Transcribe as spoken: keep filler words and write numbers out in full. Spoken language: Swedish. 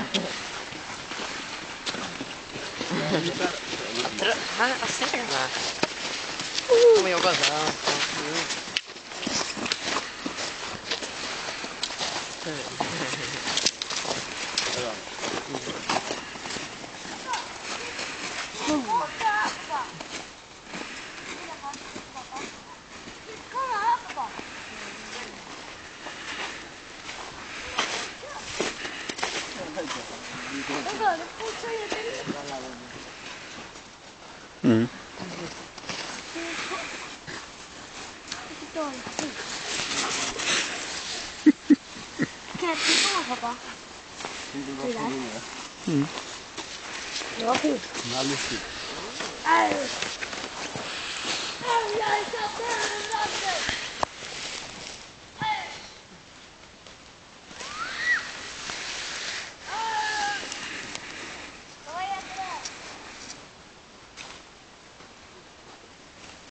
Han har snäggarna. Kommer jobba så här. Mm. Kan jag titta på pappa? Mm. Ja, fint. Alldeles. Aj! Aj, jag är så